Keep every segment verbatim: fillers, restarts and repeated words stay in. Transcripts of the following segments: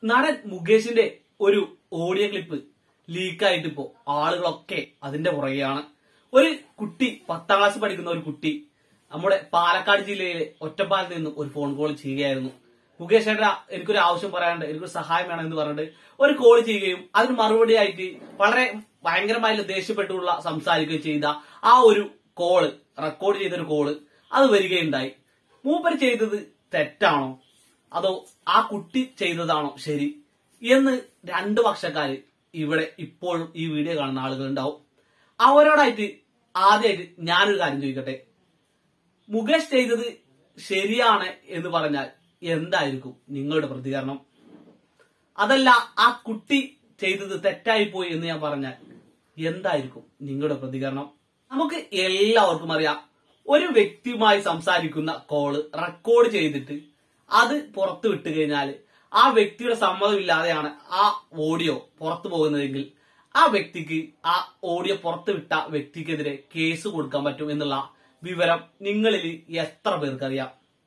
നടൻ മുകേഷിന്റെ ഒരു ഓഡിയോ ക്ലിപ്പ് ലീക്കായിട്ട് ഇപ്പോ ആളുകളൊക്കെ അതിന്റെ പുറകെയാണ്. ഒരു കുട്ടി പത്താം ക്ലാസ് പഠിക്കുന്ന ഒരു കുട്ടി നമ്മുടെ പാലക്കാട് ജില്ലയിലെ ഒറ്റപ്പാലത്ത് നിന്ന് ഒരു ഫോൺ കോൾ ചെയ്യുകയായിരുന്നു. മുകേഷ് ഏട്ടാ, എനിക്കൊരു ആവശ്യം പറയാനുണ്ട്, എനിക്കൊരു സഹായം വേണം എന്ന് പറഞ്ഞിട്ട് ഒരു കോൾ ചെയ്യുകയും അതിന് മറുപടി ആയിട്ട് വളരെ ഭയങ്കരമായി ദേഷ്യപ്പെട്ടുള്ള സംസാരിക്കുകയും ചെയ്ത ആ ഒരു കോള്, റെക്കോർഡ് ചെയ്തൊരു കോള് അത് വരികയുണ്ടായി. മൂപ്പര് ചെയ്തത് തെറ്റാണോ അതോ ആ കുട്ടി ചെയ്തതാണോ ശരി എന്ന് രണ്ട് പക്ഷക്കാര് ഇവിടെ ഇപ്പോഴും ഈ വീഡിയോ കാണുന്ന ആളുകൾ ഉണ്ടാവും. അവരോടായിട്ട് ആദ്യമായിട്ട് ഞാനൊരു കാര്യം ചോദിക്കട്ടെ. മുകേഷ് ചെയ്തത് ശരിയാണ് എന്ന് പറഞ്ഞാൽ എന്തായിരിക്കും നിങ്ങളുടെ പ്രതികരണം? അതല്ല, ആ കുട്ടി ചെയ്തത് തെറ്റായി പോയി എന്ന് ഞാൻ പറഞ്ഞാൽ എന്തായിരിക്കും നിങ്ങളുടെ പ്രതികരണം? നമുക്ക് എല്ലാവർക്കും അറിയാം, ഒരു വ്യക്തിയുമായി സംസാരിക്കുന്ന കോള് റെക്കോർഡ് ചെയ്തിട്ട് അത് പുറത്തു വിട്ടു കഴിഞ്ഞാൽ ആ വ്യക്തിയുടെ സമ്മതമില്ലാതെയാണ് ആ ഓഡിയോ പുറത്തു പോകുന്നതെങ്കിൽ ആ വ്യക്തിക്ക്, ആ ഓഡിയോ പുറത്തു വിട്ട വ്യക്തിക്കെതിരെ കേസ് കൊടുക്കാൻ പറ്റും എന്നുള്ള വിവരം നിങ്ങളിൽ എത്ര പേർക്കറിയാം?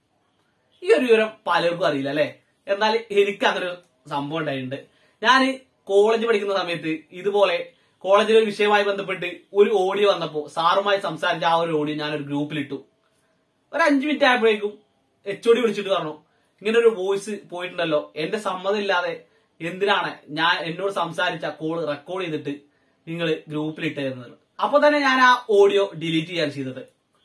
ഈ ഒരു വിവരം പലർക്കും അറിയില്ല അല്ലെ? എന്നാൽ എനിക്ക് അങ്ങനെ ഒരു സംഭവം ഉണ്ടായിട്ടുണ്ട്. ഞാൻ കോളേജ് പഠിക്കുന്ന സമയത്ത് ഇതുപോലെ കോളേജിലെ ഒരു വിഷയവുമായി ബന്ധപ്പെട്ട് ഒരു ഓഡിയോ വന്നപ്പോ സാറുമായി സംസാരിച്ച ആ ഒരു ഓഡിയോ ഞാനൊരു ഗ്രൂപ്പിലിട്ടു. ഒരു അഞ്ചു മിനിറ്റ് ആയപ്പോഴേക്കും എച്ച് ഒ ഡി വിളിച്ചിട്ട് പറഞ്ഞു, ഇങ്ങനെ ഒരു വോയിസ് പോയിട്ടുണ്ടല്ലോ, എന്റെ സമ്മതം ഇല്ലാതെ എന്തിനാണ് ഞാൻ എന്നോട് സംസാരിച്ച കോൾ റെക്കോർഡ് ചെയ്തിട്ട് നിങ്ങൾ ഗ്രൂപ്പിലിട്ടായിരുന്നത്. അപ്പൊ തന്നെ ഞാൻ ആ ഓഡിയോ ഡിലീറ്റ് ചെയ്യാൻ ചെയ്തത്.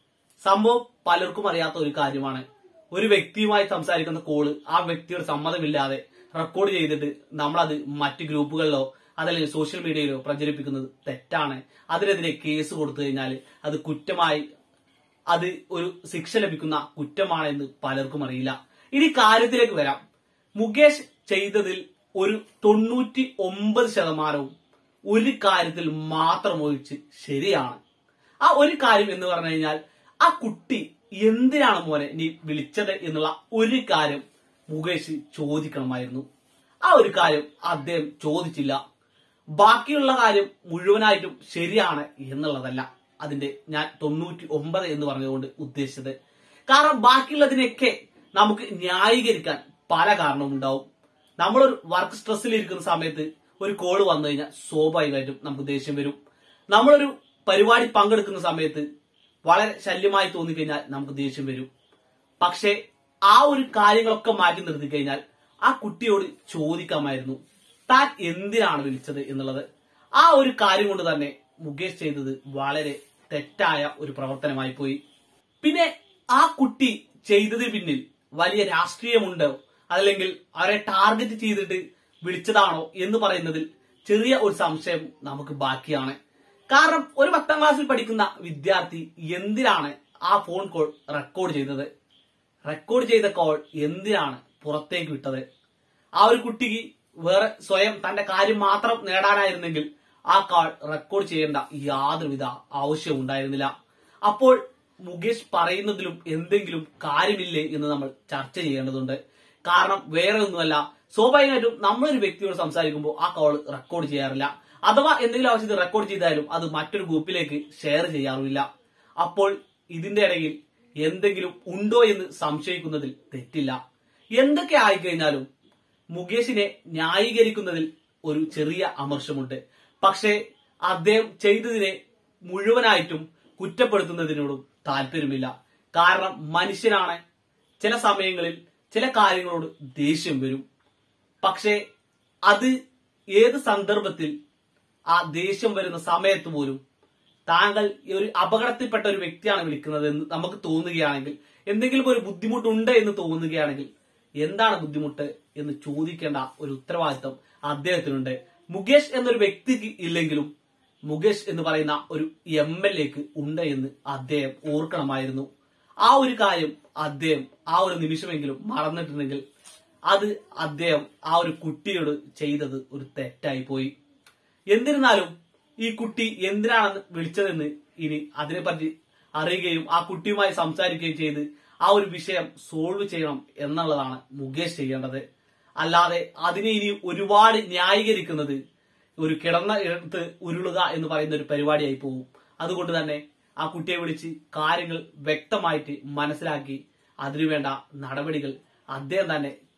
സംഭവം പലർക്കും അറിയാത്ത ഒരു കാര്യമാണ്. ഒരു വ്യക്തിയുമായി സംസാരിക്കുന്ന കോള് ആ വ്യക്തിയുടെ സമ്മതമില്ലാതെ റെക്കോർഡ് ചെയ്തിട്ട് നമ്മളത് മറ്റ് ഗ്രൂപ്പുകളിലോ അതല്ലെങ്കിൽ സോഷ്യൽ മീഡിയയിലോ പ്രചരിപ്പിക്കുന്നത് തെറ്റാണ്. അതിനെതിരെ കേസ് കൊടുത്തു കഴിഞ്ഞാൽ അത് കുറ്റമായി, അത് ഒരു ശിക്ഷ ലഭിക്കുന്ന കുറ്റമാണെന്ന് പലർക്കും അറിയില്ല. ഇനി കാര്യത്തിലേക്ക് വരാം. മുകേഷ് ചെയ്തതിൽ ഒരു തൊണ്ണൂറ്റി ഒമ്പത് ശതമാനവും ഒരു കാര്യത്തിൽ മാത്രം ഒഴിച്ച് ശരിയാണ്. ആ ഒരു കാര്യം എന്ന് പറഞ്ഞു കഴിഞ്ഞാൽ, ആ കുട്ടി എന്തിനാണ് മോനെ നീ വിളിച്ചത് എന്നുള്ള ഒരു കാര്യം മുകേഷ് ചോദിക്കണമായിരുന്നു. ആ ഒരു കാര്യം അദ്ദേഹം ചോദിച്ചില്ല. ബാക്കിയുള്ള കാര്യം മുഴുവനായിട്ടും ശരിയാണ് എന്നുള്ളതല്ല അതിന്റെ ഞാൻ തൊണ്ണൂറ്റി ഒമ്പത് എന്ന് പറഞ്ഞതുകൊണ്ട് ഉദ്ദേശിച്ചത്. കാരണം ബാക്കിയുള്ളതിനൊക്കെ നമുക്ക് ന്യായീകരിക്കാൻ പല കാരണവും ഉണ്ടാവും. നമ്മളൊരു വർക്ക് സ്ട്രെസ്സിൽ ഇരിക്കുന്ന സമയത്ത് ഒരു കോള് വന്നു കഴിഞ്ഞാൽ സ്വാഭാവികമായിട്ടും നമുക്ക് ദേഷ്യം വരും. നമ്മളൊരു പരിപാടി പങ്കെടുക്കുന്ന സമയത്ത് വളരെ ശല്യമായി തോന്നിക്കഴിഞ്ഞാൽ നമുക്ക് ദേഷ്യം വരും. പക്ഷെ ആ ഒരു കാര്യങ്ങളൊക്കെ മാറ്റി നിർത്തി കഴിഞ്ഞാൽ ആ കുട്ടിയോട് ചോദിക്കാമായിരുന്നു താൻ എന്തിനാണ് വിളിച്ചത് എന്നുള്ളത്. ആ ഒരു കാര്യം കൊണ്ട് തന്നെ മുകേഷ് ചെയ്തത് വളരെ തെറ്റായ ഒരു പ്രവർത്തനമായി പോയി. പിന്നെ ആ കുട്ടി ചെയ്തതിന് പിന്നിൽ വലിയ രാഷ്ട്രീയമുണ്ടോ അല്ലെങ്കിൽ അവരെ ടാർഗറ്റ് ചെയ്തിട്ട് വിളിച്ചതാണോ എന്ന് പറയുന്നതിൽ ചെറിയ ഒരു സംശയം നമുക്ക് ബാക്കിയാണ്. കാരണം ഒരു പത്താം ക്ലാസ്സിൽ പഠിക്കുന്ന വിദ്യാർത്ഥി എന്തിനാണ് ആ ഫോൺ കോൾ റെക്കോർഡ് ചെയ്തത്? റെക്കോർഡ് ചെയ്ത കോൾ എന്തിനാണ് പുറത്തേക്ക് വിട്ടത്? ആ ഒരു കുട്ടിക്ക് വേറെ സ്വയം തന്റെ കാര്യം മാത്രം നേടാനായിരുന്നെങ്കിൽ ആ കോൾ റെക്കോർഡ് ചെയ്യേണ്ട യാതൊരുവിധ ആവശ്യവും ഉണ്ടായിരുന്നില്ല. അപ്പോൾ മുകേഷ് പറയുന്നതിലും എന്തെങ്കിലും കാര്യമില്ലേ എന്ന് നമ്മൾ ചർച്ച ചെയ്യേണ്ടതുണ്ട്. കാരണം വേറെ ഒന്നുമല്ല, സ്വാഭാവികമായിട്ടും നമ്മളൊരു വ്യക്തിയോട് സംസാരിക്കുമ്പോൾ ആ കോൾ റെക്കോർഡ് ചെയ്യാറില്ല. അഥവാ എന്തെങ്കിലും ആവശ്യത്തിൽ റെക്കോർഡ് ചെയ്താലും അത് മറ്റൊരു ഗ്രൂപ്പിലേക്ക് ഷെയർ ചെയ്യാറുമില്ല. അപ്പോൾ ഇതിന്റെ ഇടയിൽ എന്തെങ്കിലും ഉണ്ടോ എന്ന് സംശയിക്കുന്നതിൽ തെറ്റില്ല. എന്തൊക്കെ ആയിക്കഴിഞ്ഞാലും മുകേഷിനെ ന്യായീകരിക്കുന്നതിൽ ഒരു ചെറിയ അമർഷമുണ്ട്. പക്ഷേ അദ്ദേഹം ചെയ്തതിനെ മുഴുവനായിട്ടും കുറ്റപ്പെടുത്തുന്നതിനോടും താല്പര്യമില്ല. കാരണം മനുഷ്യനാണ്, ചില സമയങ്ങളിൽ ചില കാര്യങ്ങളോട് ദേഷ്യം വരും. പക്ഷേ അത് ഏത് സന്ദർഭത്തിൽ ആ ദേഷ്യം വരുന്ന സമയത്ത് പോലും താങ്കൾ ഒരു അപകടത്തിൽപ്പെട്ട ഒരു വ്യക്തിയാണ് വിളിക്കുന്നത് എന്ന് നമുക്ക് തോന്നുകയാണെങ്കിൽ, എന്തെങ്കിലും ഒരു ബുദ്ധിമുട്ടുണ്ട് എന്ന് തോന്നുകയാണെങ്കിൽ എന്താണ് ബുദ്ധിമുട്ട് എന്ന് ചോദിക്കേണ്ട ഒരു ഉത്തരവാദിത്വം അദ്ദേഹത്തിനുണ്ട്. മുകേഷ് എന്നൊരു വ്യക്തിക്ക് ഇല്ലെങ്കിലും മുകേഷ് എന്ന് പറയുന്ന ഒരു എം എൽ എക്ക് ഉണ്ട് എന്ന് അദ്ദേഹം ഓർക്കണമായിരുന്നു. ആ ഒരു കാര്യം അദ്ദേഹം ആ ഒരു നിമിഷമെങ്കിലും മറന്നിട്ടുണ്ടെങ്കിൽ അത് അദ്ദേഹം ആ ഒരു കുട്ടിയോട് ചെയ്തത് ഒരു തെറ്റായി പോയി. എന്നിരുന്നാലും ഈ കുട്ടി എന്തിനാണ് വിളിച്ചതെന്ന് ഇനി അതിനെപ്പറ്റി അറിയുകയും ആ കുട്ടിയുമായി സംസാരിക്കുകയും ചെയ്ത് ആ ഒരു വിഷയം സോൾവ് ചെയ്യണം എന്നുള്ളതാണ് മുകേഷ് ചെയ്യേണ്ടത്. അല്ലാതെ അതിനെ ഇനി ഒരുപാട് ന്യായീകരിക്കുന്നത് ഒരു കിടന്ന ഇടത്ത് ഉരുളുക എന്ന് പറയുന്ന ഒരു പരിപാടിയായി പോകും. അതുകൊണ്ട് തന്നെ ആ കുട്ടിയെ വിളിച്ച് കാര്യങ്ങൾ വ്യക്തമായിട്ട് മനസ്സിലാക്കി അതിനുവേണ്ട നടപടികൾ അദ്ദേഹം തന്നെ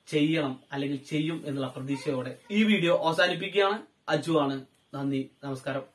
ചെയ്യണം അല്ലെങ്കിൽ ചെയ്യും എന്നുള്ള പ്രതീക്ഷയോടെ ഈ വീഡിയോ അവസാനിപ്പിക്കുകയാണ്. അജു ആണ്. നന്ദി, നമസ്കാരം.